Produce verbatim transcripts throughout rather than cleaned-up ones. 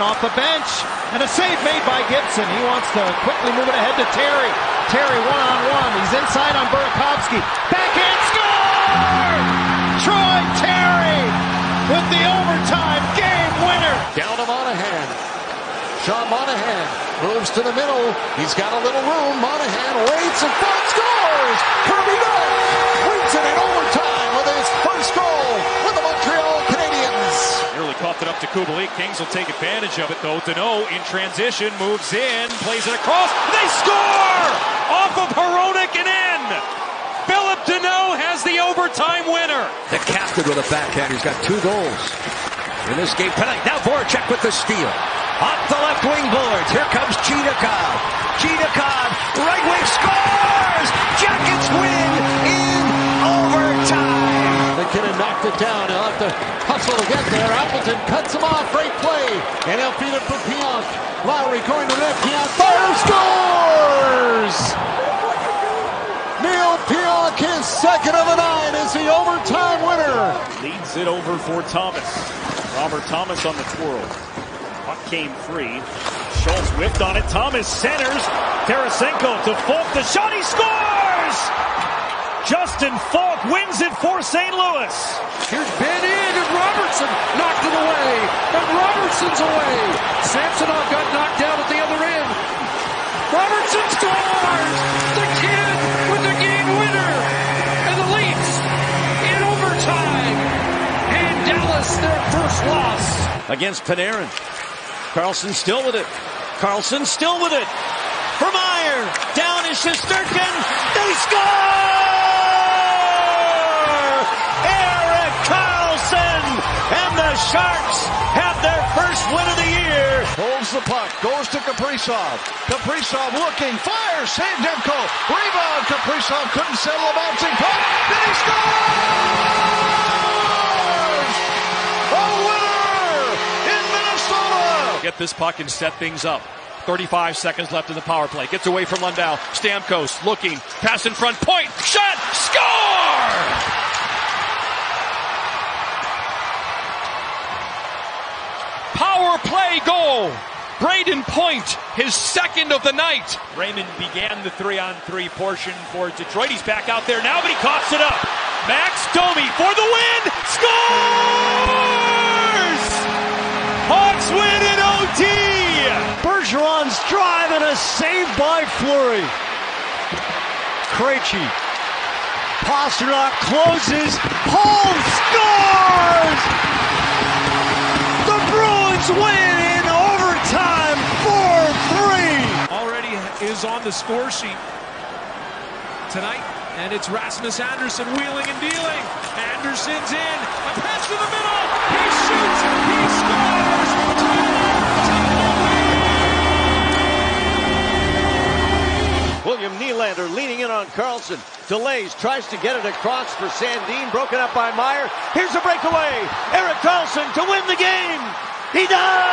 off the bench, and a save made by Gibson. He wants to quickly move it ahead to Terry. Terry one-on-one. He's inside on Burakovsky. Backhand score! Troy Terry with the overtime game winner. Down to Monahan. Sean Monahan moves to the middle. He's got a little room. Monahan waits and Ford scores. Kirby Dach wins it in overtime with his first goal with the Montreal Canadiens. Nearly coughed it up to Kubalik. Kings will take advantage of it though. Deneau in transition moves in, plays it across. They score off of Hronek and in. Philip Deneau has the overtime winner. The captain with a backhand. He's got two goals in this game tonight. Now Voracek with the steal. Off the left wing boards. Here comes Chidakov. Chidakov, right wing scores! Jackets win in overtime. McKinnon knocked it down. He'll have to hustle to get there. Appleton cuts him off. Great play. And he'll feed it for Pionk. Lowry going to net. Pionk fires, scores! Neil Pionk, his second of the night, is the overtime winner. Leads it over for Thomas. Robert Thomas on the twirl. Puck came free. Schultz whipped on it. Thomas centers. Tarasenko to Falk. The shot. He scores! Justin Falk wins it for Saint Louis. Here's Ben in and Robertson knocked it away. And Robertson's away. Samsonov got knocked down at the other end. Robertson scores! The kid with the game winner. And the Leafs in overtime. And Dallas their first loss. Against Panarin. Carlson still with it. Carlson still with it. For Meyer. Down is Shesterkin. They score! Erik Karlsson! And the Sharks have their first win of the year. Holds the puck. Goes to Kaprizov. Kaprizov looking. Fires. Save Demko. Rebound. Kaprizov couldn't settle a bouncing puck. Then he scores! A winner in Minnesota! Get this puck and set things up. thirty-five seconds left in the power play. Gets away from Lundell. Stamkos looking. Pass in front. Point. Shot. Score! Power play goal. Braden Point, his second of the night. Raymond began the three-on-three portion for Detroit. He's back out there now, but he coughs it up. Max Domi for the win. Scores! Hawks win in O T. Bergeron's drive and a save by Fleury. Krejci. Pasternak closes. Holmes scores! The Bruins win in overtime four three. Already is on the score sheet tonight. And it's Rasmus Andersson wheeling and dealing. Andersson's in. A pass to the middle. He shoots. He scores. William Nylander leaning in on Carlson. Delays. Tries to get it across for Sandin. Broken up by Meyer. Here's a breakaway. Erik Karlsson to win the game. He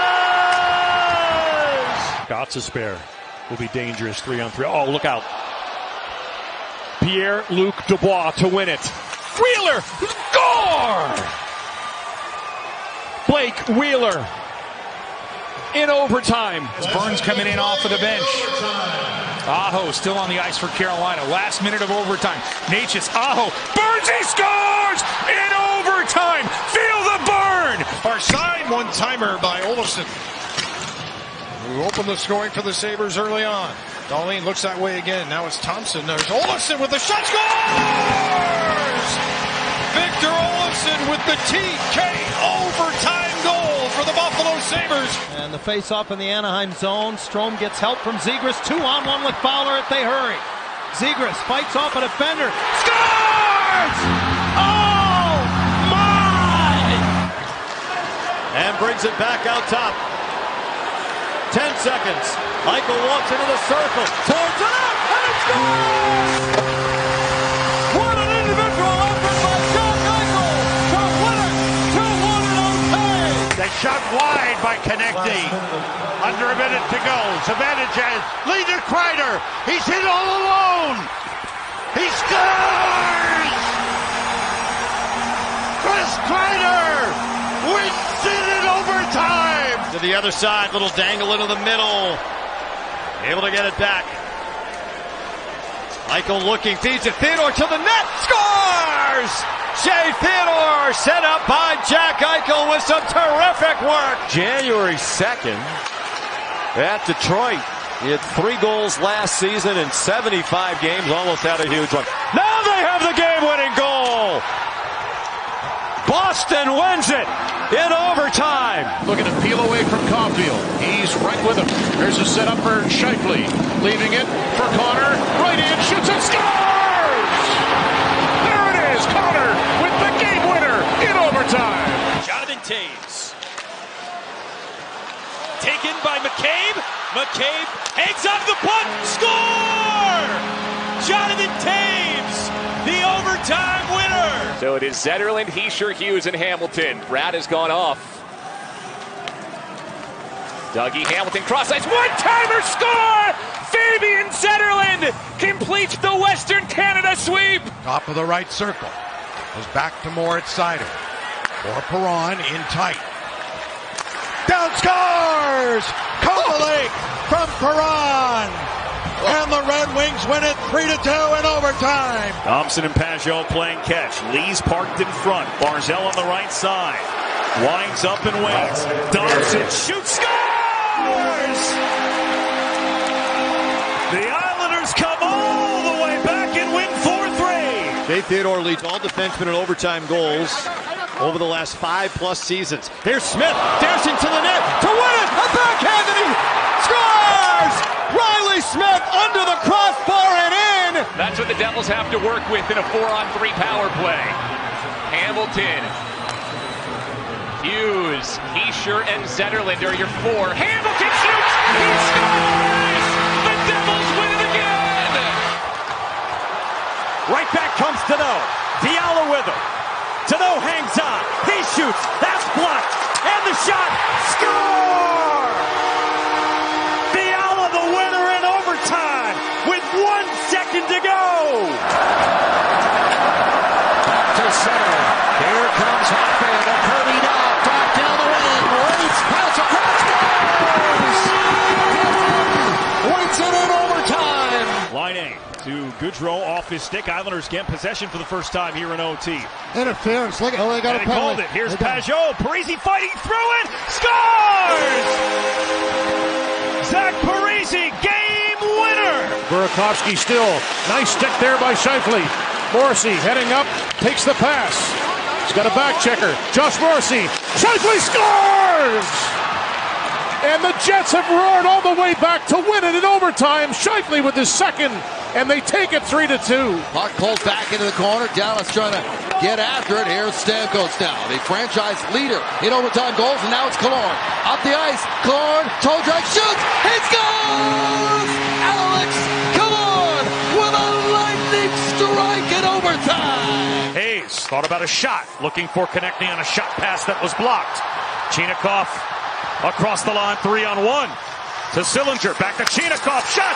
does! Got to spare. Will be dangerous three on three. Oh, look out. Pierre-Luc Dubois to win it. Wheeler! Score! Blake Wheeler in overtime. Burns coming in off of the bench. Aho still on the ice for Carolina. Last minute of overtime. Natchez, Aho, Burns, he scores! In overtime! Feel the burn! Our side one-timer by Olofsson, who opened the scoring for the Sabres early on. Dahlin looks that way again. Now it's Thompson. There's Olofsson with the shot. Scores! Victor Olofsson with the T K overtime goal for the Buffalo Sabres. And the face-off in the Anaheim zone. Strome gets help from Zegras. Two on one with Fowler if they hurry. Zegras fights off a defender. Scores! Oh, my! And brings it back out top. Ten seconds. Eichel walks into the circle. Towards it up, and it scores! What an individual effort by John Eichel to win it two one in O T. They shot wide by Konecny. Under a minute to go. Zibanejad leads to Kreider. He's hit all alone. He scores! Chris Kreider wins it in overtime. To the other side, little dangle into the middle. Able to get it back. Eichel looking, feeds it. Theodore to the net, scores! Shea Theodore set up by Jack Eichel with some terrific work. January second at Detroit. He had three goals last season in seventy-five games, almost had a huge one. Now they have the game-winning goal! Boston wins it in overtime. Looking to peel away from Caulfield. He's right with him. There's a setup for Scheifele. Leaving it for Connor. Right in, shoots and scores! There it is, Connor with the game winner in overtime. Jonathan Toews. Taken by McCabe. McCabe hangs up the puck. Score! Jonathan Toews, the overtime winner. So it is Zetterlund, Hischier, Hughes, and Hamilton. Brad has gone off. Dougie Hamilton cross ice. One-timer score! Fabian Zetterlund completes the Western Canada sweep. Top of the right circle. Goes back to Moritz Seider. For Perron in tight. Down scores! Kovalik from Perron. And the Red Wings win it three to two in overtime. Thompson and Pajot playing catch. Lee's parked in front. Barzell on the right side. Winds up and waits. Thompson shoots, scores! The Islanders come all the way back and win four three. Shea Theodore leads all defensemen in overtime goals over the last five plus seasons. Here's Smith dancing to the net to win it. A backhand and he scores! Riley Smith under the crossbar and in. That's what the Devils have to work with in a four-on-three power play. Hamilton, Hughes, Hischier, and Zetterlund are your four. Hamilton shoots! He scores! The Devils win it again! Right back comes Tano. Diallo with him. Tano hangs on. He shoots. That's blocked. And the shot. Score! Diallo the winner in overtime with one second to go. Back to center. Here comes Hoffman. A Kirby now. Back down the wing. Waits. Pass across. Waits it in overtime. Line A to Goudreau off his stick. Islanders get possession for the first time here in O T. Interference. Look, oh, they got and a they penalty. called it. Here's Pajot. Parisi fighting through it. Scores! Zach Parisi, game winner. Burakovsky still. Nice stick there by Scheifele. Morrissey heading up, takes the pass. He's got a back checker. Josh Morrissey. Scheifele scores! And the Jets have roared all the way back to win it in overtime. Scheifele with his second, and they take it three to two. Puck pulled back into the corner. Dallas trying to get after it. Here's Stamkos now, the franchise leader in overtime goals, and now it's Killorn. Up the ice, Killorn, toe drag, shoots, he scores! Alex Killorn with a lightning strike in overtime. Hayes thought about a shot, looking for connecting on a shot pass that was blocked. Chinakhov across the line, three on one. To Sillinger, back to Chinakhov, shot,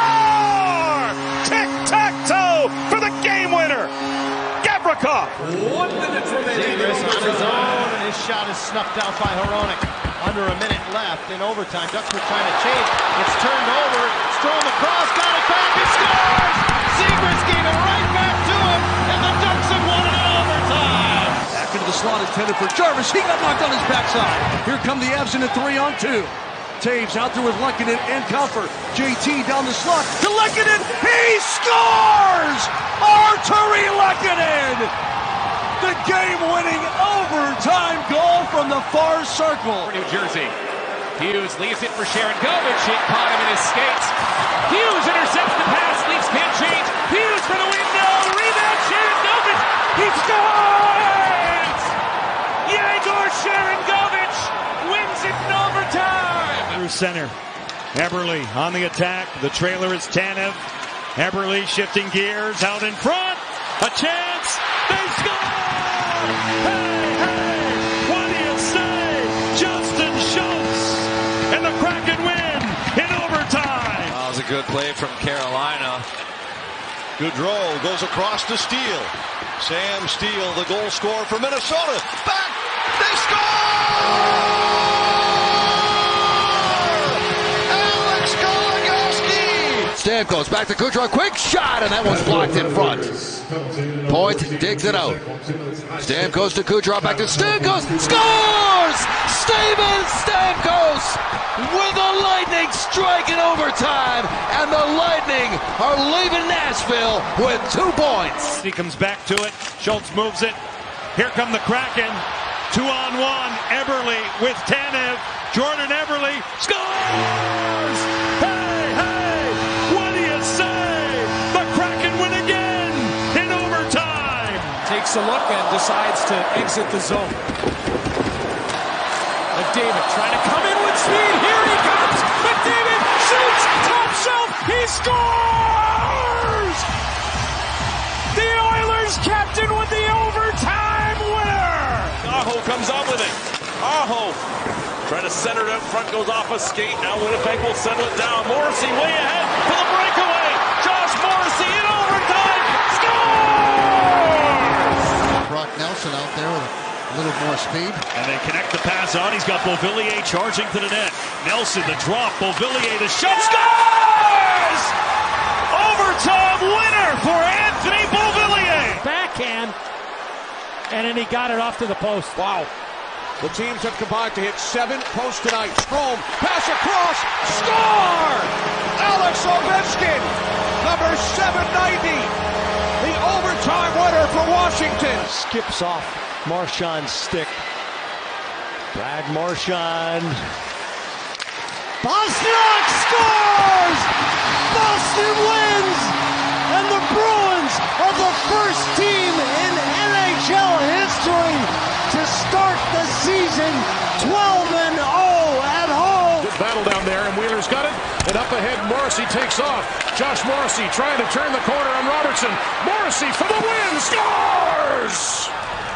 score! Tic-tac-toe for the game winner. Gavrikov. One minute remaining. Zegras on his own, and his shot is snuffed out by Hronek. Under a minute left in overtime. Ducks were trying to chase. It's turned over. Strome across, got it back, he scores! Zegras gave it right back to him, and the Ducks have won it in overtime. Back into the slot intended for Jarvis. He got knocked on his backside. Here come the Avs in a three on two. Taves out there with Lehkonen and Comfort. J T down the slot to Lehkonen. He scores! Arturi Lehkonen! The game-winning overtime goal from the far circle. For New Jersey. Hughes leaves it for Sharangovich. He caught him in his skates. Hughes intercepts the pass. Leafs can't change. Hughes for the window. Rebound. Sharangovich. He scores! Yegor Sharangovich wins it in overtime. Through center. Eberle on the attack. The trailer is Tanev. Eberle shifting gears out in front. A chance. They score! Hey, hey! What do you say? Justin Schultz and the Kraken win in overtime. That was a good play from Carolina. Goudreau goes across to Steele. Sam Steele, the goal scorer for Minnesota. Back! They score! Stamkos back to Kucherov. Quick shot, and that one's blocked in front. Point digs it out. Stamkos to Kucherov. Back to Stamkos. Scores! Steven Stamkos with a lightning strike in overtime. And the Lightning are leaving Nashville with two points. He comes back to it. Schultz moves it. Here come the Kraken. Two on one. Eberle with Tanev. Jordan Eberle scores! Hey, hey! What do you say? The Kraken win again in overtime. Takes a look and decides to exit the zone. McDavid trying to come in with speed. Here he comes. McDavid shoots. Top shelf. He scores! The Oilers captain with the overtime winner. Aho comes up with it. Aho trying to center it up front, goes off a skate. Now Winnipeg will settle it down. Morrissey way ahead for the breakaway. Josh Morrissey in overtime. Scores! Brock Nelson out there with a little more speed. And they connect the pass on. He's got Beauvillier charging to the net. Nelson the drop. Beauvillier the shot. Scores! Overtime winner for Anthony Beauvillier. Backhand. And then he got it off to the post. Wow. The teams have combined to hit seven posts tonight. Strome, pass across, score! Alex Ovechkin, number seven ninety, the overtime winner for Washington. Skips off Marchand's stick. Brad Marchand. Boston scores! Boston wins! And the Bruins are the first team in N H L history to start the season twelve and oh at home. Good battle down there, and Wheeler's got it. And up ahead, Morrissey takes off. Josh Morrissey trying to turn the corner on Robertson. Morrissey for the win, scores!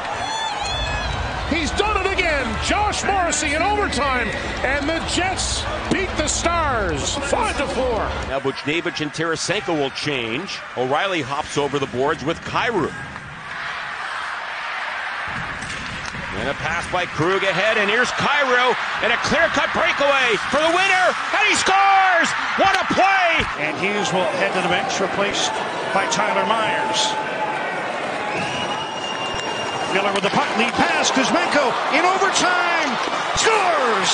He's done it again. Josh Morrissey in overtime, and the Jets beat the Stars five to four. Now Buchnevich and Tarasenko will change. O'Reilly hops over the boards with Kyrou. And a pass by Krug ahead, and here's Kyrou, and a clear-cut breakaway for the winner, and he scores! What a play! And Hughes will head to the bench, replaced by Tyler Myers. Miller with the puck, lead pass, Kuzmenko in overtime, scores!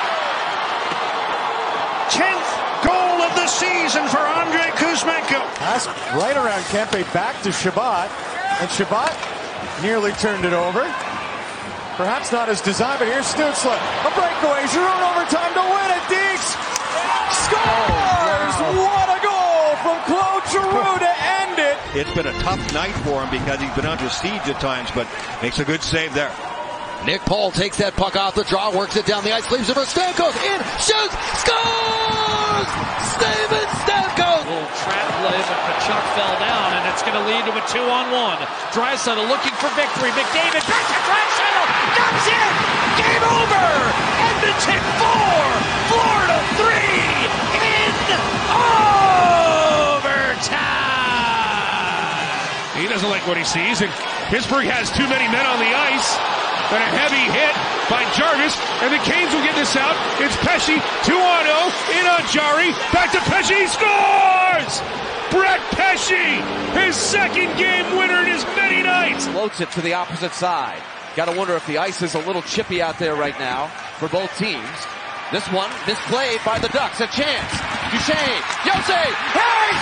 Tenth goal of the season for Andrei Kuzmenko. Pass right around Kempe, back to Shabbat, and Shabbat nearly turned it over. Perhaps not as designed, but here's Stützle. A breakaway, Giroux in overtime to win it. Deeks scores! Oh, wow. What a goal from Claude Giroux to end it. It's been a tough night for him because he's been under siege at times, but makes a good save there. Nick Paul takes that puck off the draw, works it down the ice, leaves it for Stamkos, in, shoots, scores! Steven Stamkos! Little trap play, but Kachuk fell down, and it's going to lead to a two-on-one. Draisaitl looking for victory. McDavid back to Draisaitl, knocks in, game over! Edmonton four, Florida three, in overtime! He doesn't like what he sees, and Pittsburgh has too many men on the ice. And a heavy hit by Jarvis, and the Canes will get this out. It's Pesce, two on oh, in on Jari, back to Pesce, he scores! Brett Pesce, his second game winner in as many nights. Floats it to the opposite side. Got to wonder if the ice is a little chippy out there right now for both teams. This one misplayed by the Ducks, a chance. Duchesne, Yossi, hey,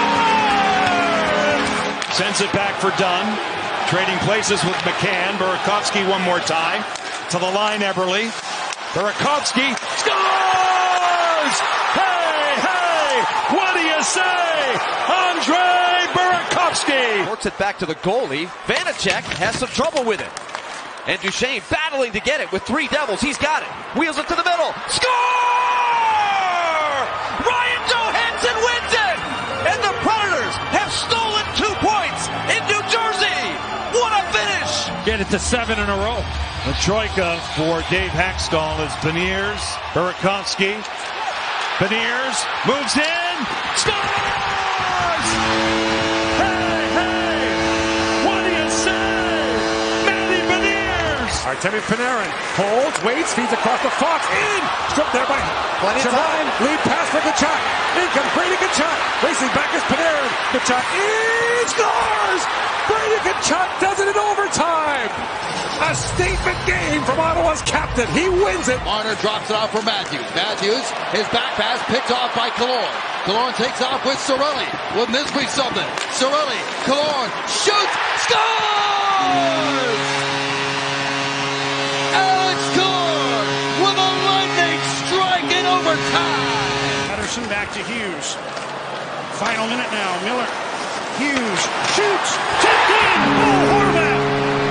scores! Sends it back for Dunn. Trading places with McCann. Burakovsky one more time. To the line, Eberle. Burakovsky scores! Hey, hey! What do you say? Andrei Burakovsky! Works it back to the goalie. Vanacek has some trouble with it. And Duchesne battling to get it with three Devils. He's got it. Wheels it to the middle. Score! Ryan Johansson wins it! And the Predators have stolen two points in New Jersey! What a finish! Get it to seven in a row. The troika for Dave Hackstall is Beniers, Burakovsky. Beniers moves in, scores! Hey, hey! What do you say? Matty Beniers! Artemi Panarin holds, waits, feeds across the Fox, in! Stripped there by Plenty of time. Lead pass for Tkachuk. In comes Brady Tkachuk. Racing back is Panarin. Tkachuk in! Scores! Brady Tkachuk does it in overtime! A statement game from Ottawa's captain. He wins it. Marner drops it off for Matthews. Matthews, his back pass picked off by Killorn. Killorn takes off with Cirelli. Wouldn't this be something? Cirelli, Killorn, shoots, scores! Alex Killorn with a lightning strike in overtime. Pettersson back to Hughes. Final minute now. Miller. Hughes shoots. Tipped in. Oh, Horvat.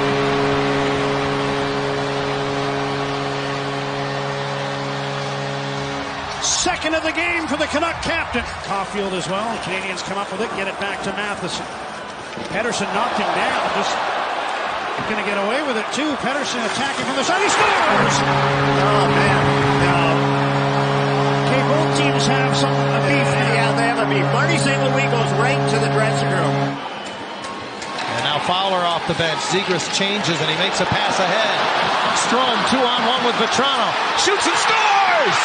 Second of the game for the Canuck captain. Caulfield as well. The Canadians come up with it. Get it back to Matheson. Pettersson knocked him down. Just going to get away with it too. Pettersson attacking from the side. He scores! Oh, man. No. Okay, both teams have some a beef now. Yeah, they have a beef. Marty Saint Louis goes right to the dressing room. And now Fowler off the bench. Zegras changes and he makes a pass ahead. Strome two on one with Vetrano. Shoots and scores!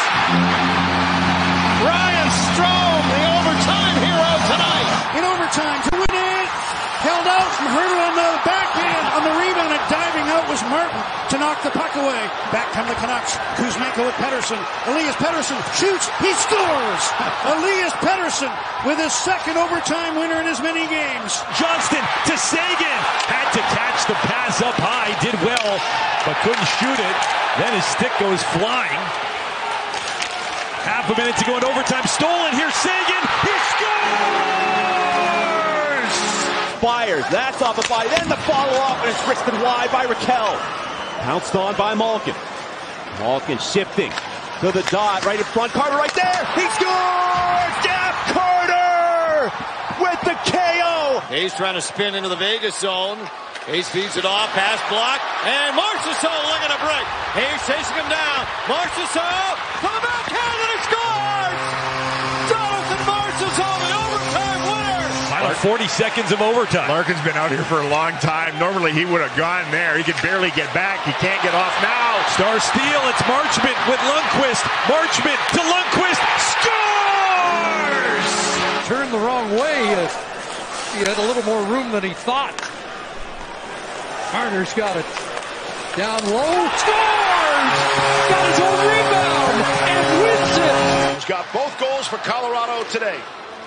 Ryan Strome, the overtime hero tonight. In overtime to win it. Held out from Hertl on the backhand. On the rebound and diving out was Martin to knock the puck away. Back come the Canucks. Kuzmenko with Pettersson. Elias Pettersson shoots. He scores. Elias Pettersson with his second overtime winner in as many games. Johnston to Sagan. Had to catch the pass up high. Did well, but couldn't shoot it. Then his stick goes flying. Half a minute to go in overtime. Stolen here. Sagan. He scores! Fires. That's off the fly. Then the follow-up, and it's wristed wide by Raquel. Pounced on by Malkin. Malkin shifting to the dot right in front. Carter right there. He scores! Jeff Carter with the K O. Hayes trying to spin into the Vegas zone. Hayes feeds it off, pass block, and Marchessault looking to break. Hayes chasing him down. Marchessault for the backhand, and he scores! Jonathan Marchessault, the overtime winner! Final forty seconds of overtime. Larkin's been out here for a long time. Normally he would have gone there. He could barely get back. He can't get off now. Star steal. It's Marchment with Lundqvist. Marchment to Lundqvist. Scores! Turned the wrong way. Uh, he had a little more room than he thought. Marner's got it. Down low. Scores! Got his own rebound and wins it. He's got both goals for Colorado today.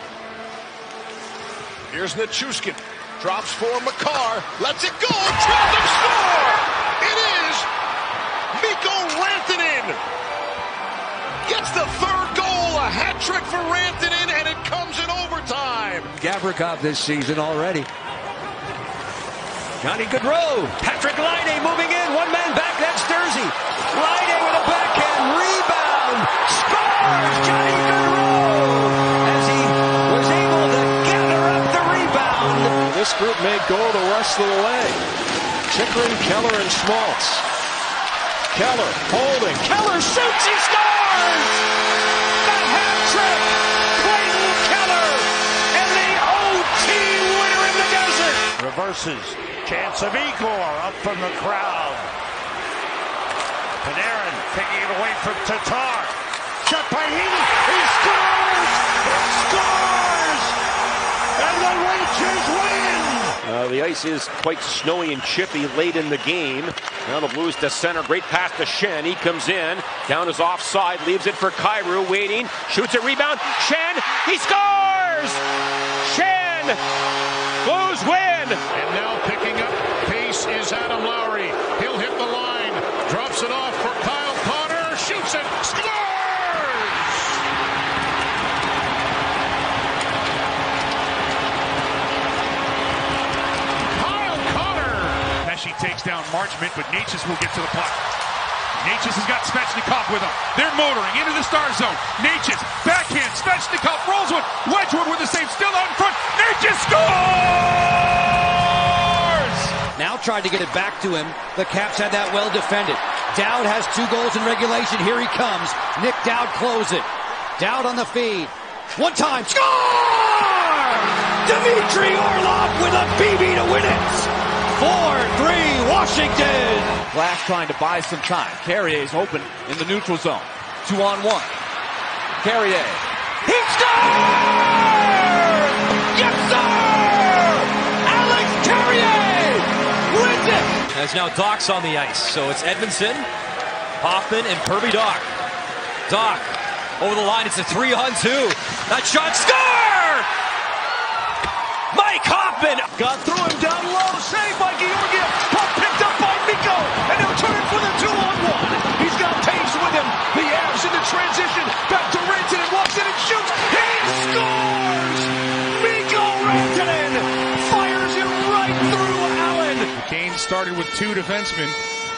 Here's Nichushkin. Drops for Makar. Lets it go. Tries to score! It is Mikko Rantanen. Gets the third goal. A hat trick for Rantanen, and it comes in overtime. Gavrikov this season already. Johnny Gaudreau. Patrick Laine moving in. One man back. That's Sturzy. Laine with a backhand rebound. Scores! Johnny Gaudreau as he was able to gather up the rebound. This group may go the rest of the way. Chychrun, Keller, and Schmaltz. Keller holding. Keller shoots. He scores! The hat trick. Clayton Keller and the O T winner in the desert. Reverses. Chance of Igor up from the crowd. Panarin taking it away from Tatar. Shot by Heaney. He scores! He scores! And the Rangers win! Uh, the ice is quite snowy and chippy late in the game. Now the Blues to center. Great pass to Shen. He comes in. Down his offside. Leaves it for Kyrou. Waiting. Shoots a rebound. Shen. He scores! Shen! Blues win! And now picking up pace is Adam Lowry. He'll hit the line. Drops it off for Kyle Connor. Shoots it. Scores! Kyle Connor. Pesci takes down Marchment, but Natchez will get to the puck. Natchez has got Svechnikov with him. They're motoring into the star zone. Natchez, backhand, Svechnikov rolls one. Wedgwood with the save, still out in front. Natchez scores! Now tried to get it back to him. The Caps had that well defended. Dowd has two goals in regulation. Here he comes. Nick Dowd close it. Dowd on the feed. One time. Score! Dmitry Orlov with a B B to win it. four three, Washington. Glass trying to buy some time. Carrier's open in the neutral zone. Two on one. Carrier. He scores! Yes, sir! Alex Carrier wins it! There's now Doc's on the ice. So it's Edmondson, Hoffman, and Kirby Doc. Doc over the line. It's a three on two. That shot, score! Mike Hoffman got through him down low. Save by Georgiev. Puck picked up by Mikko. And he'll turn it for the two on one. He's got pace with him. The Avs into transition. Back to Rantanen. Walks in and shoots. He scores! Mikko Rantanen fires it right through Allen. Kane started with two defensemen.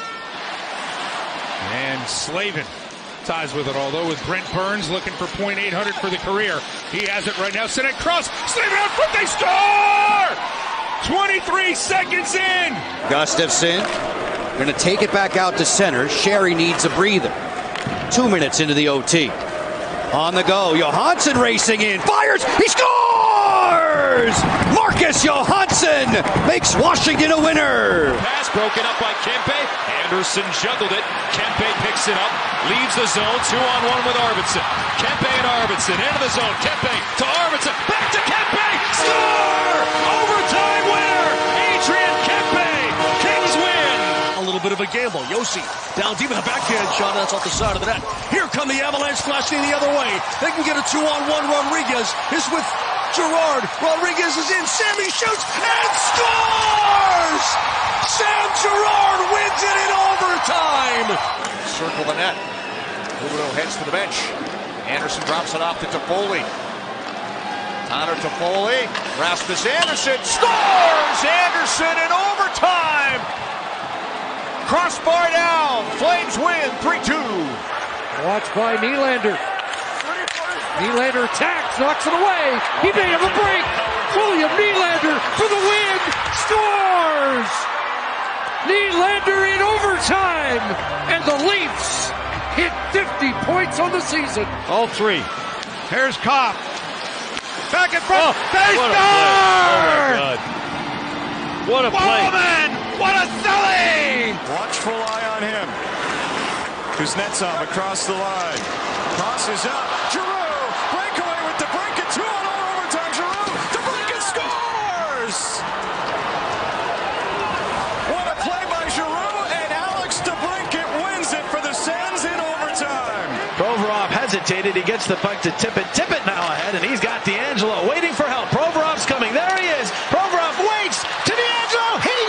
And Slavin ties with it, although with Brent Burns looking for point eight hundred for the career. He has it right now. Send it across. Slavin out front. They score! twenty-three seconds in. Gustafsson going to take it back out to center. Sherry needs a breather. Two minutes into the O T. On the go. Johansson racing in. Fires. He scores! Marcus Johansson makes Washington a winner. Pass broken up by Kempe. Anderson juggled it. Kempe picks it up. Leaves the zone. Two on one with Arvidsson. Kempe and Arvidsson into the zone. Kempe to Arvidsson. Back to Kempe. Score! Overtime winner. Adrian Kempe. Kings win. A little bit of a gamble. Yossi down deep in a backhand shot. That's off the side of the net. Here come the Avalanche flashing the other way. They can get a two on one. Rodriguez is with Gerard. Rodriguez is in. Sammy shoots and scores! Sam Gerard wins it in overtime. Circle the net. Huberdeau heads to the bench. Anderson drops it off to Toffoli. Connor Toffoli. Rasmus Anderson scores! Anderson in overtime! Crossbar down. Flames win three two. Watched by Nylander. Nylander attacks, knocks it away. He made him a break. William Nylander for the win. Scores! Nylander in overtime. And the Leafs hit fifty points on the season. All three. Here's Kopp. Back in front. Oh, they what score! A play. What a play. Bowman! What a silly! Watchful eye on him. Kuznetsov across the line. Crosses up. Giroux! Breakaway with DeBrincat. Two on all overtime. Giroux! DeBrincat scores! What a play by Giroux, and Alex DeBrincat wins it for the Sens in overtime. Provorov hesitated. He gets the puck to Tippett. Tippett now ahead, and he's got D'Angelo waiting for help. Provorov's coming. There he is. Provorov waits to D'Angelo. He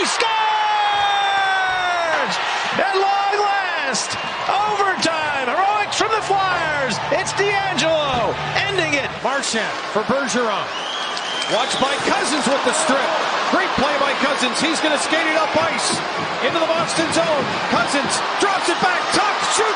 scores! At long last, overtime. Heroics from the Flyers. It's D'Angelo ending it. Marchand for Bergeron. Watched by Cousins with the strip. Great play by Cousins. He's going to skate it up ice into the Boston zone. Cousins drops it back. Top shoot,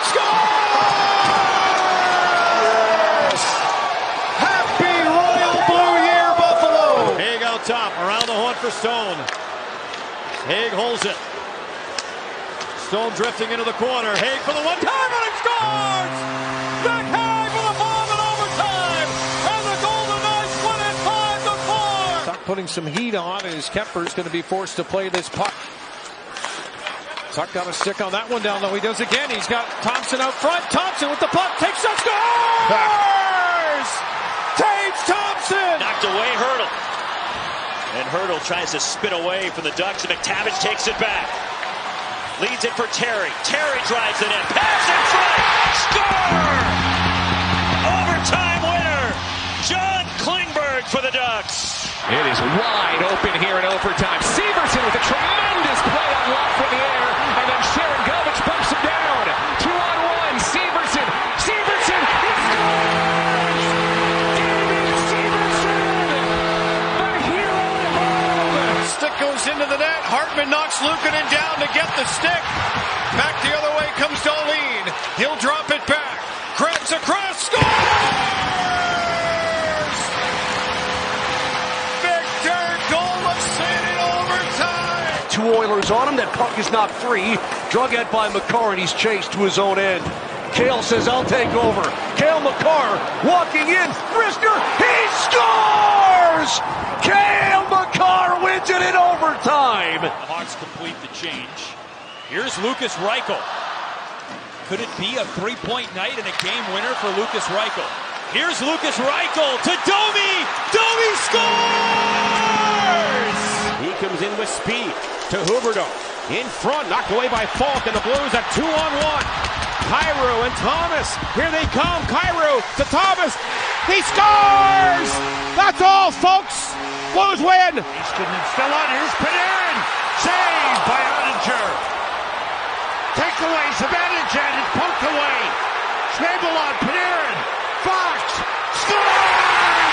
scores! Happy Royal Blue Year, Buffalo. Haig out top, around the horn for Stone. Haig holds it. Stone drifting into the corner. Haig for the one-timer and scores! Back high for the bomb in overtime, and the Golden Knights win it five to four. Tuck putting some heat on, and his Kemper's going to be forced to play this puck. Tuck got a stick on that one down low. He does again. He's got Thompson out front. Thompson with the puck takes a scores! Tage Thompson! Knocked away Hurdle. And Hurdle tries to spin away from the Ducks, and McTavish takes it back. Leads it for Terry. Terry drives it in. Pass in front. Score! Overtime winner. John Klingberg for the Ducks. It is wide open here in overtime. Severson with a tremendous play on lock from the air. And then Sharon Govich bumps him down. Two on one. Severson. Severson. He scores! David Severson! The hero of all. Stick goes into the net. Hartman knocks Luukkonen down to get the stick. Back the other way comes Dahlin. He'll drop it back. Krebs across. Scores! Victor Golosin in overtime. Two Oilers on him. That puck is not free. Drug at by McCarr, and he's chased to his own end. Cale says, I'll take over. Cale McCarr walking in. Brister, he scores! Cale McCarr wins it in overtime. The Hawks complete the change. Here's Lucas Reichel. Could it be a three-point night and a game winner for Lucas Reichel? Here's Lucas Reichel to Domi. Domi scores! He comes in with speed to Huberdeau. In front, knocked away by Falk, and the Blues have two on one. Cairo and Thomas. Here they come. Cairo to Thomas. He scores! That's all, folks. Blues win. He's still on. Here's Panarin. Saved by Oettinger. Takeaway. Zibanejad is poked away. Schnabel on Panarin. Fox scores!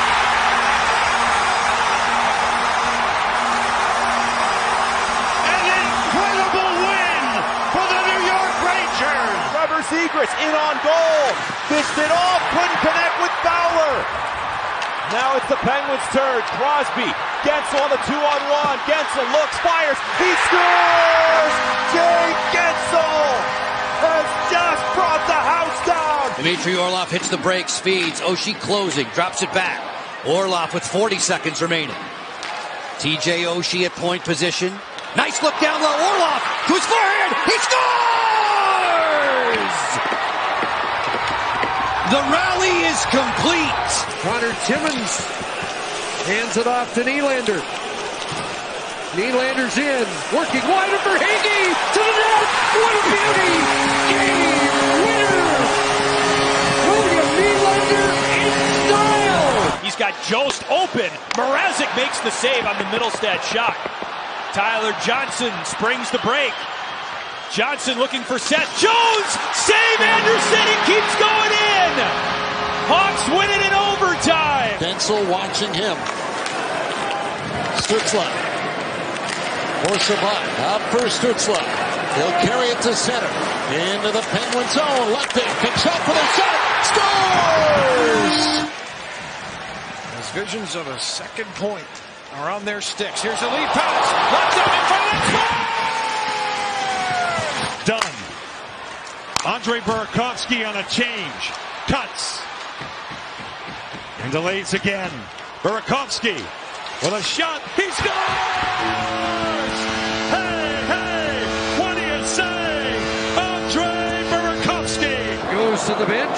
An incredible win for the New York Rangers. Trevor Zegras in on goal. Fished it off. Couldn't connect with Fowler. Now it's the Penguins' turn. Crosby. Gensel on the two on one. Gensel looks, fires. He scores! Jay Gensel has just brought the house down. Dmitry Orlov hits the brakes, feeds. Oshie closing, drops it back. Orlov with forty seconds remaining. T J Oshie at point position. Nice look down low. Orlov to his forehand. He scores! The rally is complete. Connor Timmins hands it off to Nylander. Nylander's in, working wide for Hagee to the net. What a beauty! Game winner! William Nylander in style. He's got Jost open. Mrazek makes the save on the Middlestad shot. Tyler Johnson springs the break. Johnson looking for Seth Jones. Save Anderson. He keeps going in. Hawks win it in overtime. Gensel watching him. Stützle. Or Shabbat. Out for Stützle. He'll carry it to center. Into the Penguin zone. Left it. Picks up for the shot. Scores! As visions of a second point are on their sticks. Here's a lead pass. Left up in front of the Done. Andre Burakovsky on a change. Cuts. And delays again. Burakovsky with a shot. He scores! Hey, hey! What do you say? Andre Burakovsky goes to the bench.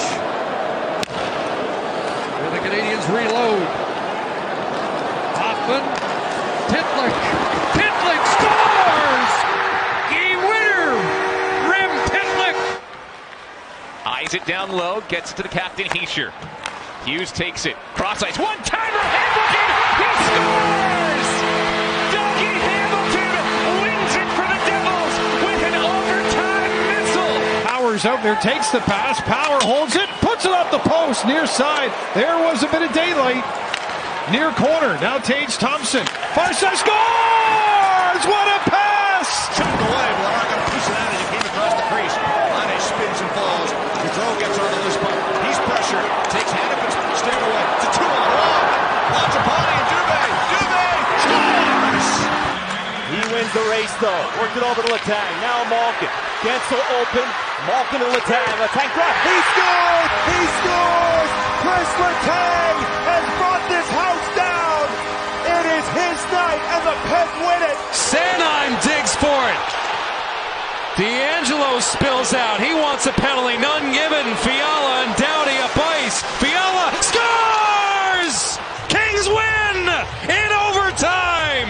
And the Canadiens reload. Hoffman. Pitlick. Pitlick scores! Game winner! Rem Pitlick. Eyes it down low. Gets to the captain, Hischier. Hughes takes it. Cross ice. One timer. Hamilton. He scores! Dougie Hamilton wins it for the Devils with an overtime missile. Powers out there, takes the pass. Power holds it, puts it up the post, near side. There was a bit of daylight. Near corner. Now Tage Thompson. Far side scores! What a pass! Chucked away. Larkin pushes it out as he came across the crease. Line spins and falls. Gaudreau gets on the loose puck. He's pressured. Takes Hannifin's stick away. It's a two on one. Lachapani and Dubé. Dubé scores! He wins the race though. Worked it over to Letang. Now Malkin. Gensel open. Malkin to Letang. Letang drop. He scores! He scores! Chris Letang has brought this house down. It is his night and the Pens win it. Sanheim digs for it. D'Angelo spills out. He wants a penalty. None given. Fiala and Doughty up ice. Fiala scores! Kings win in overtime!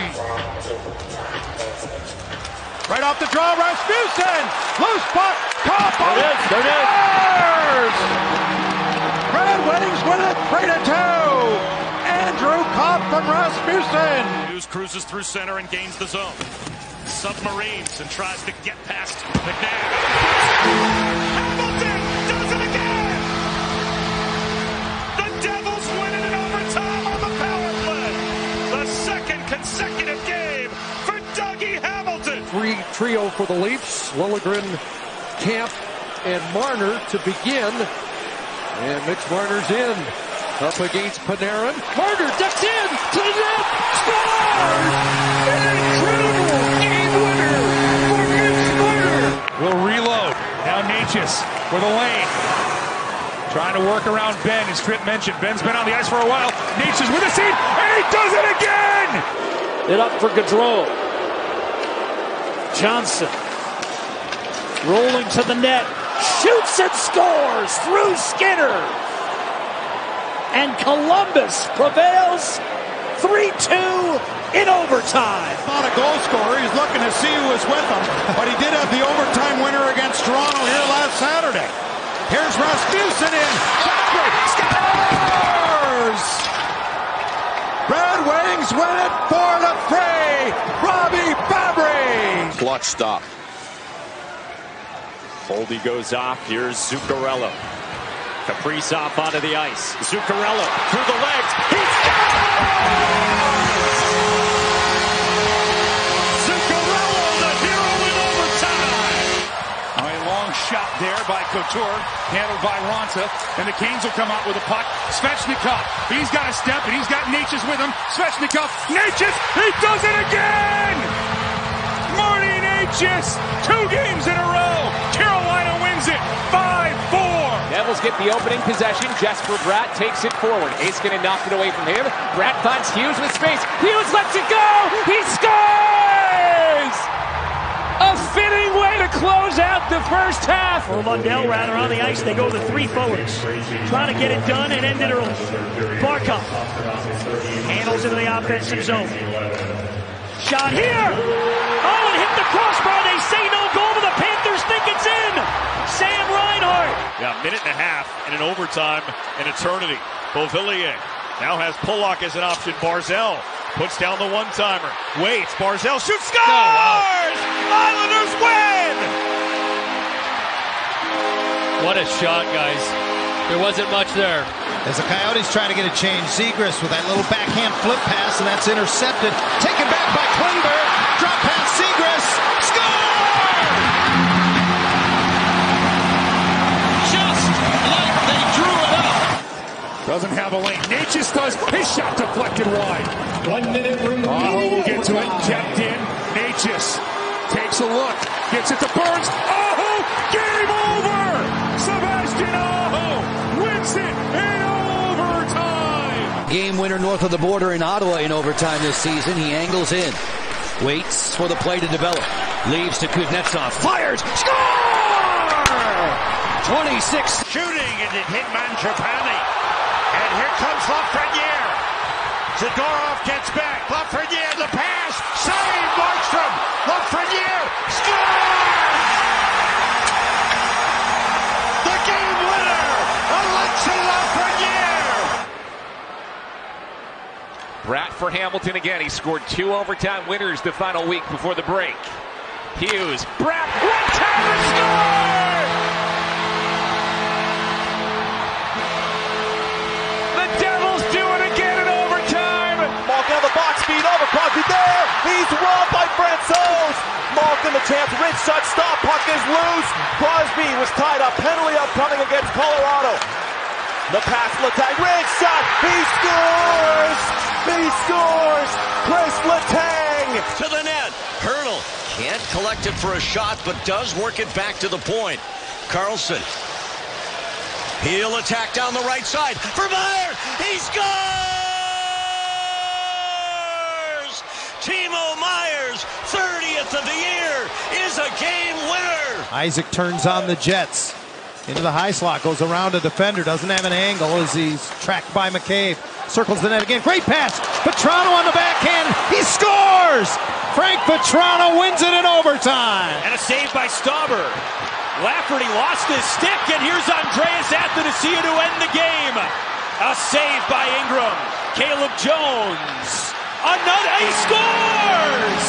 Right off the draw, Rasmussen! Loose puck! Caught by There it is. There it is. Red Wings win it three to two! Andrew Kopp from Rasmussen! Hughes cruises through center and gains the zone. Submarines and tries to get past McNabb. Hamilton does it again! The Devils win it in overtime on the power play. The second consecutive game for Dougie Hamilton. Three trio for the Leafs. Liljegren, Camp, and Marner to begin. And Mitch Marner's in. Up against Panarin. Marner ducks in to the net. Scores! An incredible game winner for Mitch Marner. Will reload. Now Natchez for the lane. Trying to work around Ben, as Tripp mentioned. Ben's been on the ice for a while. Natchez with a seat, and he does it again! It up for Gaudreau. Johnson rolling to the net, shoots and scores through Skinner. And Columbus prevails three two in overtime. Not a goal scorer. He's looking to see who is with him. But he did have the overtime winner against Toronto here last Saturday. Here's Rasmussen in. Scores! Red Wings win it for the fray. Robbie Fabry. Clutch stop. Holdy goes off. Here's Zuccarello. Kaprizov onto the ice. Zuccarello through the legs. He scores! Zuccarello, the hero in overtime. A long shot there by Couture, handled by Ronta, and the Canes will come out with a puck. Svechnikov, he's got a step, and he's got Natchez with him. Svechnikov, Natchez, he does it again! Marty Natchez, two games in a row. Carolina wins it, five four. Devils get the opening possession. Jesper Bratt takes it forward. Heiskanen knocked it away from him. Bratt finds Hughes with space. Hughes lets it go. He scores! A fitting way to close out the first half. Or Lundell rather on the ice. They go to three forwards, trying to get it done and end it early. Barkov handles into the offensive zone. Shot here. Oh, it hit the crossbar. They say no goal, but the Panthers think it's in. Sam Reinhart. Yeah, a minute and a half in an overtime, an eternity. Beauvillier now has Pulock as an option. Barzell puts down the one-timer. Waits. Barzell shoots. Scores! Oh, wow. Islanders win! What a shot, guys. There wasn't much there. As the Coyotes try to get a change, Zegras with that little backhand flip pass, and that's intercepted. Taken back by Klingberg. Drop pass, Zegras. Score! Just like they drew it up. Doesn't have a lane. Natchez does. His shot deflected wide. One minute remaining. Oh, we'll get to it. Kept in. Natchez takes a look. Gets it to Burns. Oh, game over! Sebastian Aho wins it in overtime. Game winner north of the border in Ottawa in overtime this season. He angles in. Waits for the play to develop. Leaves to Kuznetsov. Fires! Score! twenty-six. Shooting, and it hit Mantrapani. And here comes Lafreniere. Zadorov gets back. Lafreniere, the pass. Save Markstrom. Lafreniere scores! The game winner, Alexei Lafreniere. Bratt for Hamilton again. He scored two overtime winners the final week before the break. Hughes, Bratt, one-timer, score! The Devils do it again in overtime. Malkin on the box feed over Crosby there. He's robbed by Francouz. Malkin the chance. Rich shot stop. Puck is loose. Crosby was tied up. Penalty upcoming against Colorado. The pass Letang. Rich shot. He scores. He scores. Chris Letang To the net. Hurdle can't collect it for a shot, but does work it back to the point. Carlson. He'll attack down the right side. For Meyer. He scores! Timo Myers, thirtieth of the year, is a game winner. Isaac turns on the Jets. Into the high slot, goes around a defender, doesn't have an angle as he's tracked by McCabe. Circles the net again, great pass. Petrano on the backhand, he scores! Frank Petrano wins it in overtime. And a save by Stauber. Lafferty lost his stick, and here's Andreas Athanasiou to end the game. A save by Ingram. Caleb Jones. Another, he scores!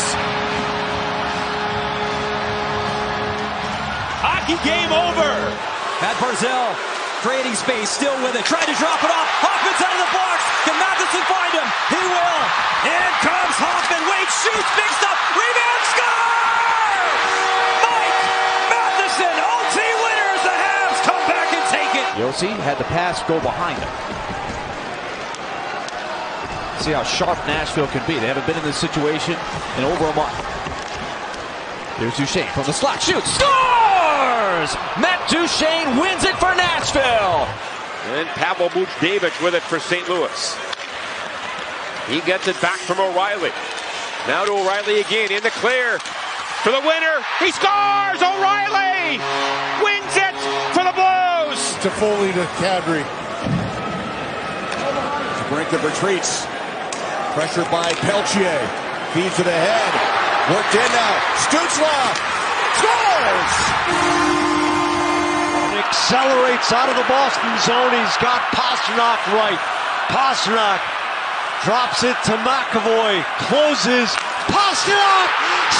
Hockey game over. Matt Barzell creating space, still with it, trying to drop it off. Hoffman's out of the box. Can Matheson find him? He will. In comes Hoffman. Wade shoots, big stuff. Rebound, score! Mike Matheson, O T winners. The Habs come back and take it. Yossi had the pass go behind him. See how sharp Nashville can be. They haven't been in this situation in over a month. Here's Duchesne from the slot. Shoots. Scores! Matt Duchesne wins it for Nashville. And Pavel Buchnevich with it for Saint Louis. He gets it back from O'Reilly. Now to O'Reilly again in the clear. for the winner. He scores! O'Reilly wins it for the Blues. To Foley to Kadri. Brinket retreats. Pressured by Peltier. Feeds to the head. Worked in now. Stützle scores! Accelerates out of the Boston zone. He's got Pastrnak right. Pastrnak drops it to McAvoy. Closes. Pastrnak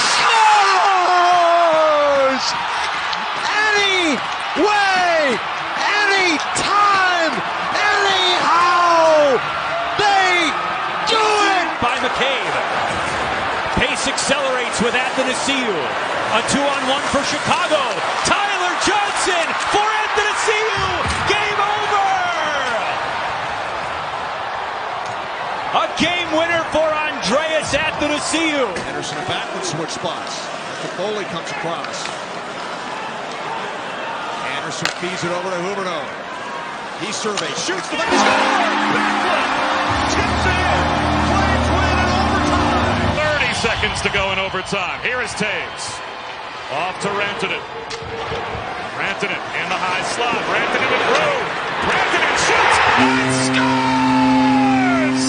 scores! Any way, any time, anyhow, they do it! By McCabe. Pace accelerates with Athanasiou. A two-on-one for Chicago. Tyler Johnson for Athanasiou. Game over! A game winner for Andreas Athanasiou. Anderson a backward switch spots. Foley comes across. Anderson feeds it over to Huberdeau. He surveys, shoots the back, he scores! Backflip! Tips in! Flames win in overtime! thirty seconds to go in overtime. Here is Taves. Off to Rantanen. Rantanen in the high slot. Rantanen with room. Rantanen shoots and scores!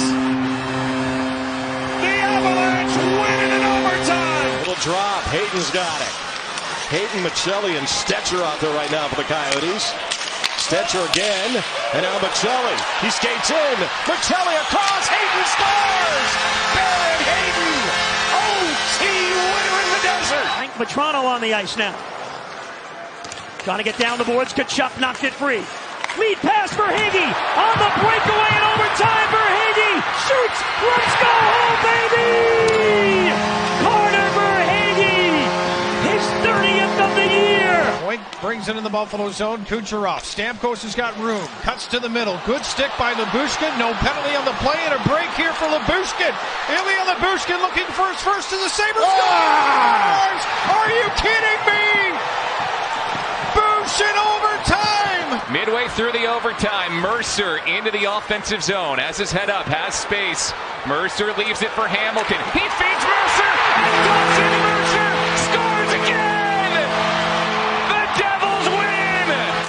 The Avalanche win it in overtime! Little drop. Hayden's got it. Hayden, Maccelli, and Stetcher out there right now for the Coyotes. Stetcher again, and now Maccelli. He skates in. Maccelli across. Hayden scores! Barrett Hayden! O T winner in the desert! Frank Vatrano on the ice now. Trying to get down the boards. Kachuk knocked it free. Lead pass for Higgy. On the breakaway in overtime for Higgy. Shoots. Let's go home, baby! Corner for Higgy. His thirtieth of the year. Point brings it in the Buffalo zone. Kucherov. Stamkos has got room. Cuts to the middle. Good stick by Lyubushkin. No penalty on the play, and a break here for Lyubushkin. Ilya Lyubushkin looking for his first to the Sabres. Scores! Are you kidding me? Bush in overtime! Midway through the overtime, Mercer into the offensive zone. Has his head up, has space. Mercer leaves it for Hamilton. He feeds Mercer! And drops into Mercer! Scores again! The Devils win!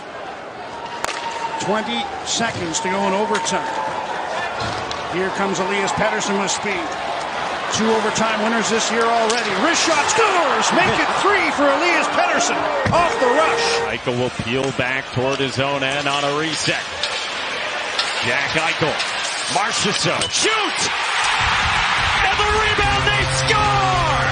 twenty seconds to go in overtime. Here comes Elias Pettersson with speed. Two overtime winners this year already. Wrist shot scores! Make it three for Elias Pettersson off the rush. Eichel will peel back toward his own end on a reset. Jack Eichel. Marchessault. Shoot! And the rebound, they score!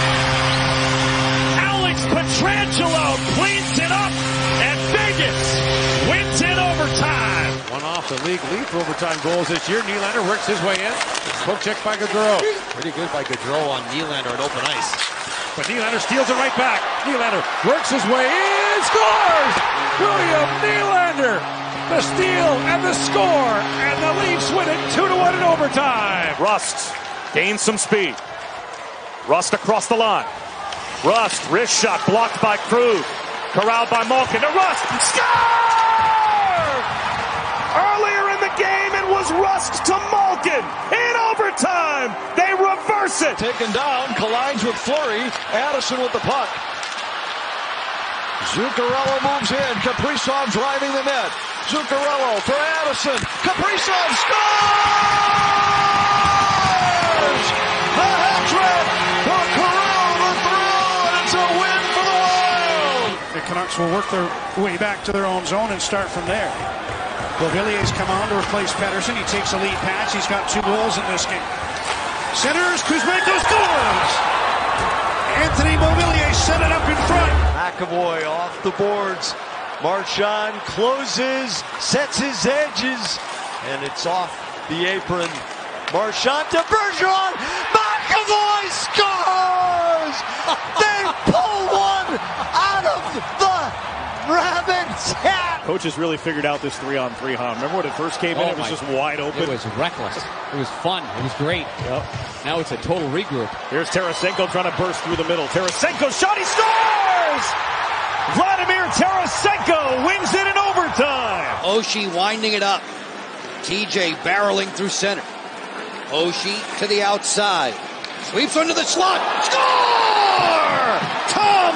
Alex Pietrangelo cleans it up, and Vegas wins in overtime. One off the league lead for overtime goals this year. Nylander works his way in. Poke check by Gaudreau. Pretty good by Gaudreau on Nylander at open ice. But Nylander steals it right back. Nylander works his way in. Scores! William Nylander. The steal and the score. And the Leafs win it two to one in overtime. Rust gains some speed. Rust across the line. Rust, wrist shot blocked by Krug. Corralled by Malkin to Rust. Score! Earlier in the game, it was Rust to Malkin. In overtime, they reverse it. Taken down, collides with Fleury. Addison with the puck. Zuccarello moves in. Kaprizov driving the net. Zuccarello for Addison. Kaprizov scores! The hat-trick for Carrell, the throw, and it's a win for the Wild! The Canucks will work their way back to their own zone and start from there. Beauvillier's come on to replace Pettersson. He takes a lead pass. He's got two goals in this game. Centers, Kuzmenko scores! Anthony Beauvillier set it up in front. McAvoy off the boards. Marchand closes, sets his edges, and it's off the apron. Marchand to Bergeron. McAvoy scores! They pull one out of the rabbit's hat. Coaches really figured out this three-on-three, huh? Remember when it first came in, Oh it was my- just wide open? It was reckless. It was fun. It was great. Yep. Now it's a total regroup. Here's Tarasenko trying to burst through the middle. Tarasenko shot, he scores! Vladimir Tarasenko wins it in overtime. Oshie winding it up. T J barreling through center. Oshie to the outside. Sweeps under the slot. Score!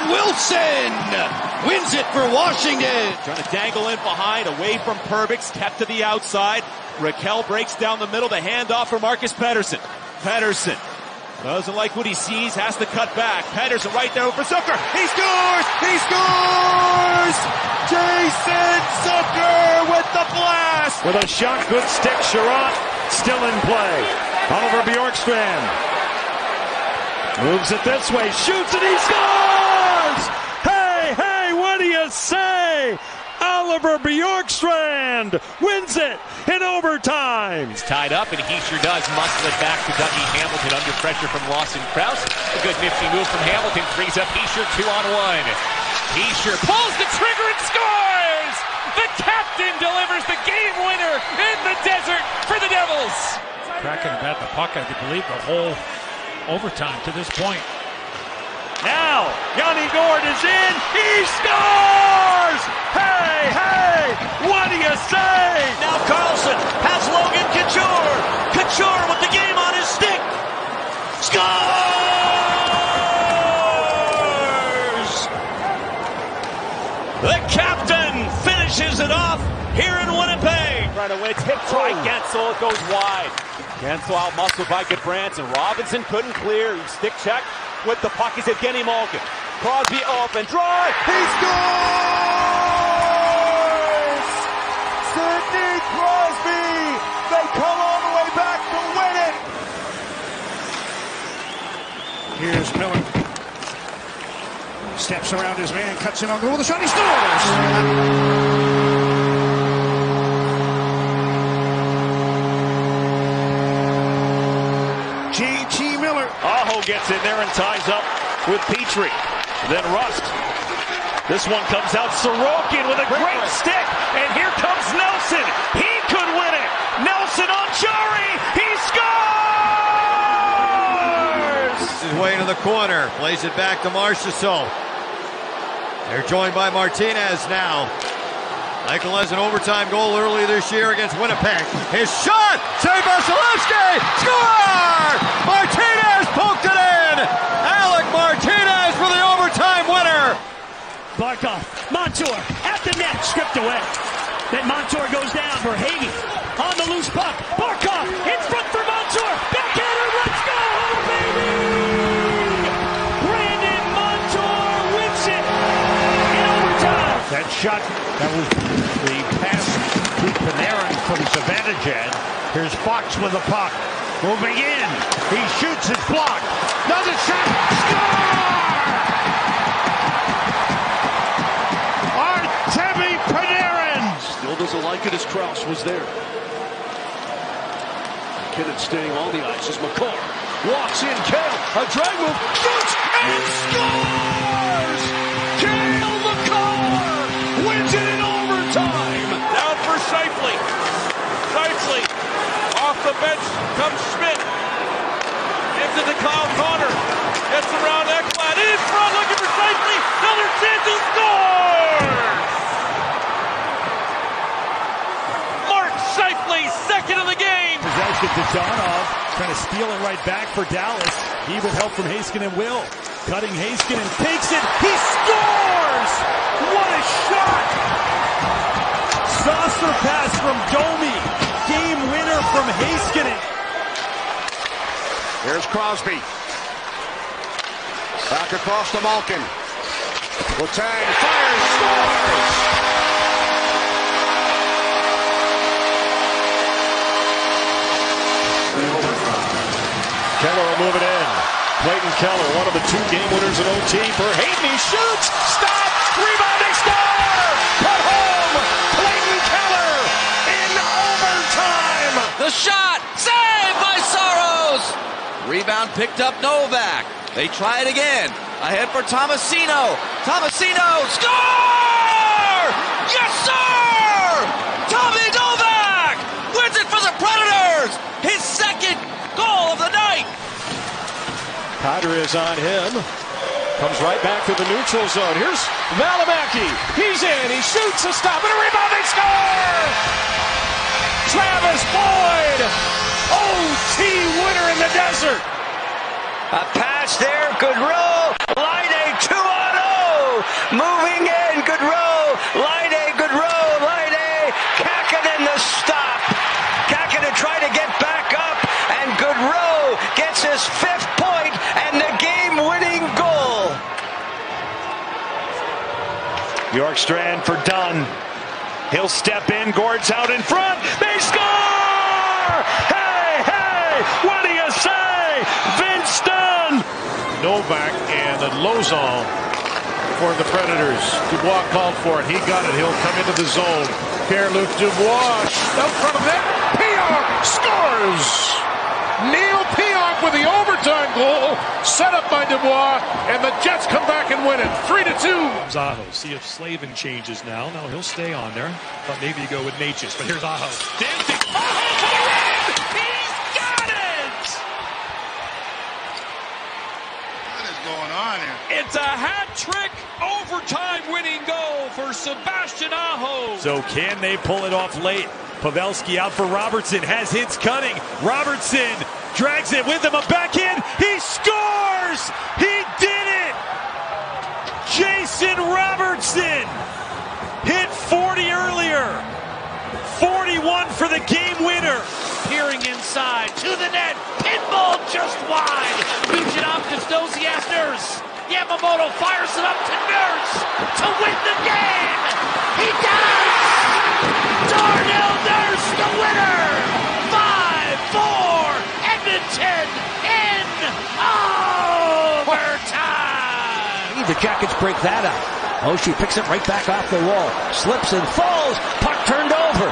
Wilson wins it for Washington. Trying to dangle in behind, away from Perbix, kept to the outside. Raquel breaks down the middle, the handoff for Marcus Pettersson. Pettersson doesn't like what he sees, has to cut back. Pettersson right there for Zucker. He scores! He scores! Jason Zucker with the blast! With a shot, good stick, Sherratt still in play. Oliver Bjorkstrand moves it this way, shoots and he scores! Hey, hey, what do you say? Oliver Bjorkstrand wins it in overtime. He's tied up, and he sure does muscle it back to Dougie Hamilton under pressure from Lawson Krause. A good nifty move from Hamilton frees up Heischer two on one. Heischer pulls the trigger and scores! The captain delivers the game winner in the desert for the Devils. Cracking about the puck, I believe, the whole overtime to this point. Now, Yanni Gord is in. He scores! Hey, hey, what do you say? Now Carlson has Logan Couture. Couture with the game on his stick. Scores! The captain finishes it off here in Winnipeg. Right away, it's hit try, Gensel, it goes wide. Gensel out muscled by Goodbranson. Robinson couldn't clear, stick check. With the puck is Evgeny Malkin. Crosby open, drive, he scores! Sidney Crosby! They come all the way back to win it! Here's Miller. Steps around his man, cuts in on goal with a shot, he scores! J T Miller. Aho gets in there and ties up with Petrie. Then Rust. This one comes out. Sorokin with a great stick. And here comes Nelson. He could win it. Nelson on Jari. He scores! His way into the corner. Plays it back to Marchessault. They're joined by Martinez now. Michael has an overtime goal early this year against Winnipeg. His shot! Saved by Vasilevsky! Score! Martinez poked it in! Alec Martinez for the overtime winner! Barkov, Montour at the net, stripped away. Then Montour goes down for Hagee. On the loose puck, Barkov in front for Montour. Backhander, let's go, baby! Brandon Montour wins it in overtime. That shot, that was the pass to Panarin from Zibanejad. Here's Fox with the puck. Moving in. He shoots, it's blocked. Another shot. Score! Artemi Panarin. Still doesn't like it as Krause was there. McKinnon staying on the ice as McCarr walks in. Kale, a drag move, shoots and scores! Kale McCarr wins it in overtime. Down for Scheifele. Scheifele off the bench comes Schmidt. Gives it to Kyle Connor. Gets around Ekblad. In front looking for Scheifele. Another chance. He scores! Mark Scheifele, second of the game. Possession to Donov. Trying to steal it right back for Dallas. He with help from Heiskanen Will. Cutting Heiskanen, takes it. He scores! What a shot! Saucer pass from Domi. Game winner from Heiskanen. Here's Crosby. Back across to Malkin. Letang fires, scores! Keller will move it in. Clayton Keller, one of the two game winners in O T for Hayden. He shoots. Stop. Rebounding score. Put home. Clayton Keller in overtime. The shot. Saved by Saros. Rebound picked up Novak. They try it again. Ahead for Tomasino. Tomasino. Score! Yes, sir! Tommy Novak wins it for the Predators. His second goal of the night. Cotter is on him. Comes right back to the neutral zone. Here's Valimaki. He's in. He shoots a stop and a rebound. They score! Travis Boyd. O T winner in the desert. A pass there. Good roll. Line A two on oh. moving in, Goodrow, Laine, Goodrow, Laine, Kakinen the stop. Kakinen trying to get back up, and Goodrow gets his fifth point and the game-winning goal. Bjorkstrand for Dunn. He'll step in, Gord's out in front, they score! Hey, hey, what do you say? Vince Dunn! Novak and Lozon for the Predators. Dubois called for it. He got it. He'll come into the zone. Pierre-Luc Dubois out front of net. Pionk scores! Neil Pionk with the overtime goal, set up by Dubois, and the Jets come back and win it, three to two. Aho, see if Slavin changes now. No, he'll stay on there. Thought maybe you go with Natchez, but here's Aho. Dancing. Aho for the win! He's got it! What is going on here? It's a hat-trick overtime winning goal for Sebastian Aho. So can they pull it off late? Pavelski out for Robertson, has hits cutting. Robertson drags it with him, a backhand. He scores! He did it! Jason Robertson hit forty earlier. forty-one for the game winner. Peering inside to the net. Pinball just wide. Kucherov to Stosias Nurse. Yamamoto fires it up to Nurse to win the game. He does! Darnell Nurse, the winner! five four, Edmonton in overtime! The Jackets break that up. Oh, she picks it right back off the wall. Slips and falls. Puck turned over.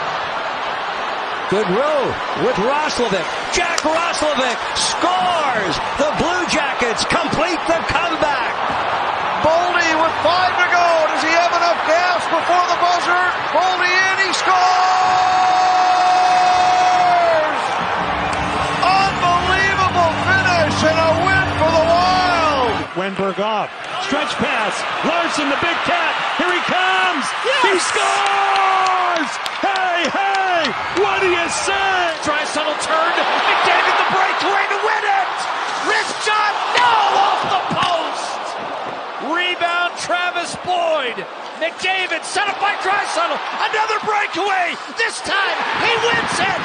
Goodrow with Roslovic. Jack Roslovic scores! The Blue Jackets complete the comeback. Boldy with five to go. Does he have enough gas before the buzzer? Boldy in, he scores! Unbelievable finish and a win for the Wild. Wenberg off. Stretch pass. Larson, the big cat. Here he comes. Yes! He scores! Hey, hey! What do you say? Draisaitl turned. McDavid the breakaway to win it! Wrist shot. No! Off the post! Rebound, Travis Boyd. McDavid set up by Draisaitl. Another breakaway. This time he wins it.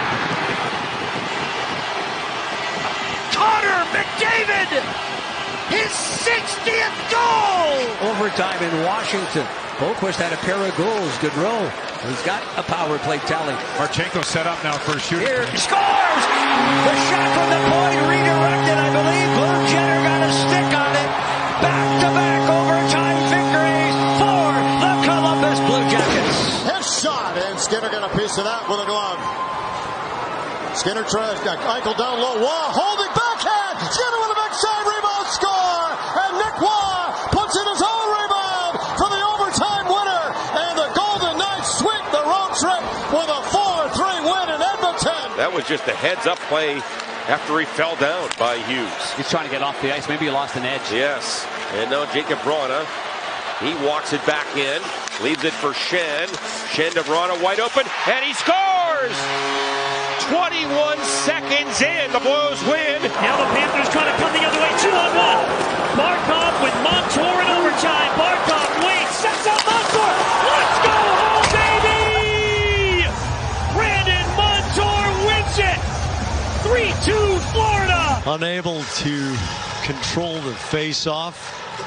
Connor McDavid, his sixtieth goal. Overtime in Washington. Boquist had a pair of goals. Goodrow. He's got a power play tally. Marchenko set up now for a shooting. Here he scores. The shot from the point redirected. I believe Blue Jenner got a stick on it. Back-to-back overtime victories for the Columbus Blue Jackets. His shot, and Skinner got a piece of that with a glove. Skinner tries, got Eichel down low. Waugh holding backhand. Skinner with a big save, rebound, score. And Nick Waugh puts in his own rebound for the overtime winner. And the Golden Knights sweep the road trip with a four three win in Edmonton. That was just a heads-up play after he fell down by Hughes. He's trying to get off the ice. Maybe he lost an edge. Yes. And now Jacob Vrana, he walks it back in, leaves it for Shen. Shen to Vrana, wide open, and he scores! twenty-one seconds in, the Blues win. Now the Panthers trying to come the other way, two on one. Barkov with Montour in overtime. Barkov waits, sets up Montour. Let's go home, baby! Brandon Montour wins it. three two Florida. Unable to control the face-off.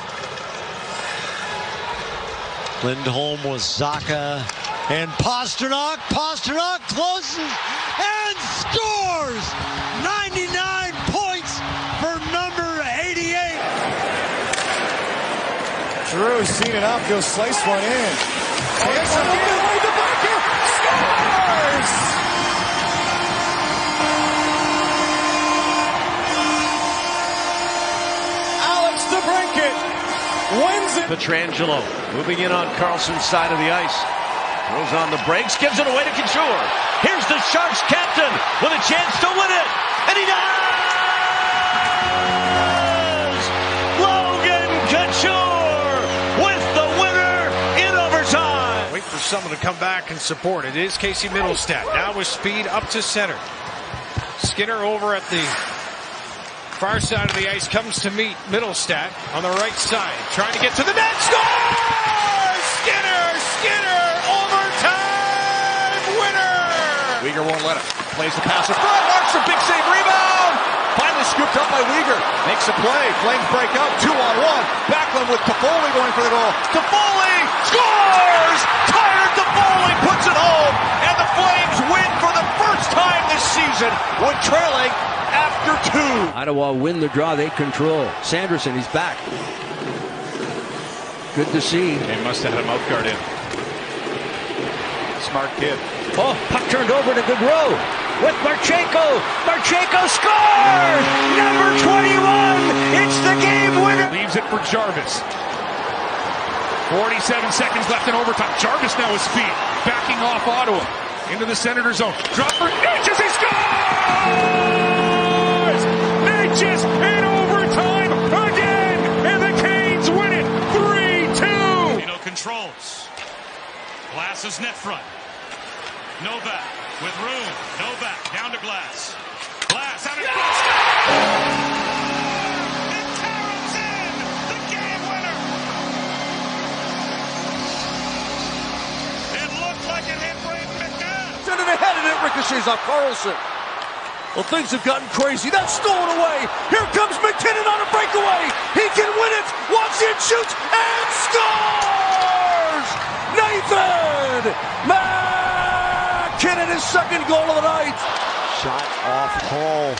Lindholm was Zacha and Pasternak. Pasternak closes and scores! ninety-nine points for number eighty-eight. Giroux seen it up, he'll slice one in. Chance again, right the back here, scores! Alex DeBrincat wins it. Pietrangelo moving in on Carlson's side of the ice. Throws on the brakes, gives it away to Couture. Here's the Sharks captain with a chance to win it. And he does! Logan Couture with the winner in overtime. Wait for someone to come back and support. It is Casey Middlestat. Now with speed up to center. Skinner over at the Far side of the ice comes to meet Middlestat on the right side. Trying to get to the net. Score! Skinner! Skinner! Overtime winner! Weegar won't let it. Plays the pass in front. Markstrom, big save, rebound! Finally scooped up by Weegar. Makes a play. Flames break up. Two on one. Backlund with Toffoli going for the goal. Toffoli scores! Tyler Toffoli puts it home. And the Flames win for the first time this season when trailing after two. Ottawa win the draw. They control. Sanderson, he's back. Good to see. They must have had a mouth guard in. Smart kid. Oh, puck turned over to Gaudreau with Marchenko. Marchenko scores! Number twenty-one! It's the game winner! Leaves it for Jarvis. forty-seven seconds left in overtime. Jarvis now his feet. Backing off Ottawa. Into the Senator zone. Drop for Natchez. He scores! Natchez in overtime again! And the Canes win it three two! Tino controls. Glass is net front. Novak with room. Novak down to Glass. Glass out of yeah! It caroms in. The game winner. It looked like it hit Brayden McNabb. Send it ahead and it ricochets off Carlson. Well, things have gotten crazy. That's stolen away. Here comes McKinnon on a breakaway. He can win it. Walks in, shoots, and scores! Nathan McKinnon, his second goal of the night. Shot off Hall.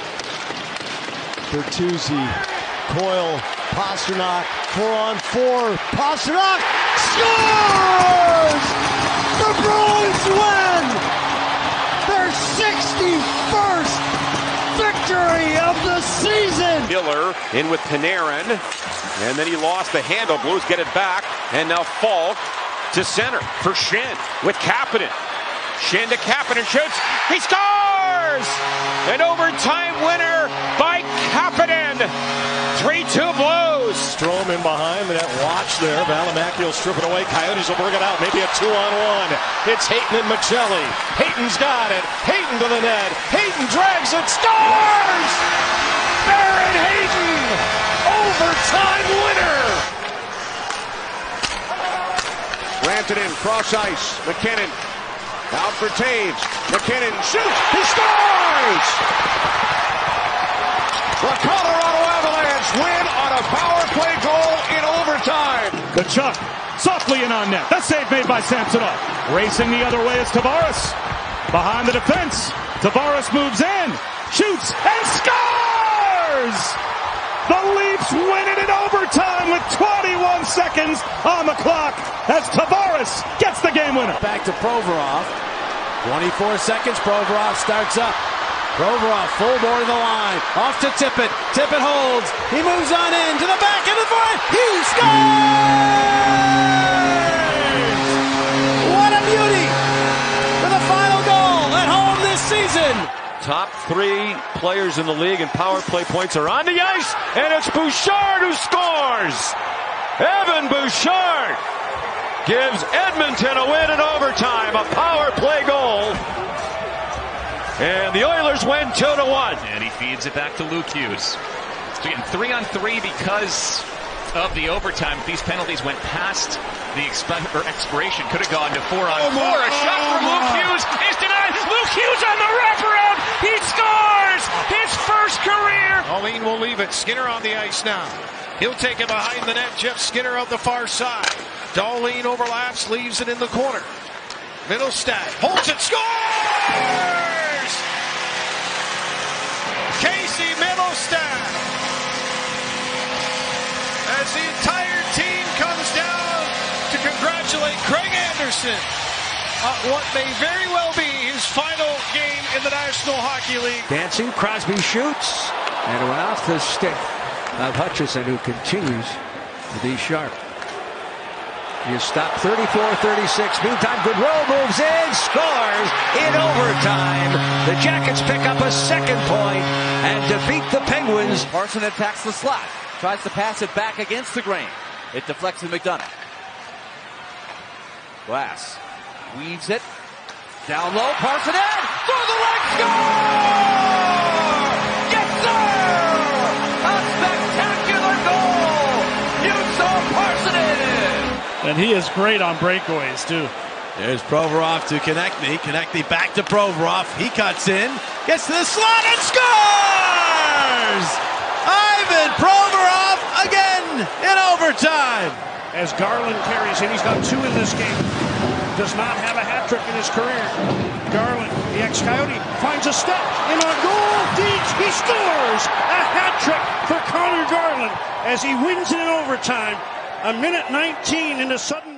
Bertuzzi, Coyle, Pasternak, four on four. Pasternak scores! The Bruins win! Their sixty-first victory of the season! Miller in with Panarin, and then he lost the handle. Blues get it back, and now Falk to center for Schenn with Kapanen. Schenn to Kapanen, shoots, he scores! An overtime winner by Kapanen. three two Blues. Strome in behind that watch there. Valimaki will strip it away. Coyotes will bring it out. Maybe a two on one. It's Hayton and Michelli. Hayton's got it. Hayton to the net. Hayton drags it. Scores! Barrett Hayton! Overtime winner! Rantanen, cross ice. McKinnon out for Taves. McKinnon shoots. He scores! The Colorado Avalanche win on a power play goal in overtime. Kachuk softly in on net. That save made by Samsonov. Racing the other way is Tavares. Behind the defense. Tavares moves in. Shoots and scores! The Leafs win it in overtime with twenty-one seconds on the clock as Tavares gets the game winner. Back to Provorov. twenty-four seconds. Provorov starts up. Provorov full bore to the line. Off to Tippett. Tippett holds. He moves on in to the back of the front. He scores! What a beauty for the final goal at home this season. Top three players in the league in power play points are on the ice, and it's Bouchard who scores! Evan Bouchard gives Edmonton a win in overtime, a power play goal. And the Oilers win two to one. And he feeds it back to Luke Hughes. So again, three on three because of the overtime. These penalties went past the exp- or expiration. Could have gone to four on oh four. A shot oh from Luke Hughes is denied. Luke Hughes on the wraparound. He scores his first career. Darlene will leave it. Skinner on the ice now. He'll take it behind the net. Jeff Skinner out the far side. Darlene overlaps, leaves it in the corner. Middlestat holds it, scores! Casey Middlestat. As the entire team comes down to congratulate Craig Anderson on what may very well be his final game in the National Hockey League. Dancing, Crosby shoots, and it went off the stick of Hutchison, who continues to be sharp. You stop thirty-four thirty-six. Meantime, Gaudreau moves in, scores in overtime. The Jackets pick up a second point and defeat the Penguins. Parson attacks the slot. Tries to pass it back against the grain. It deflects to McDonough. Glass weaves it. Down low, Parson in! Through the leg, score! Yes, sir! And he is great on breakaways, too. There's Provorov to Konechny. Konechny back to Provorov. He cuts in, gets to the slot and scores! Ivan Provorov again in overtime. As Garland carries in, he's got two in this game. Does not have a hat trick in his career. Garland, the ex-Coyote, finds a step in on goal. Deeds, he scores! A hat trick for Connor Garland as he wins it in overtime. A minute nineteen into sudden.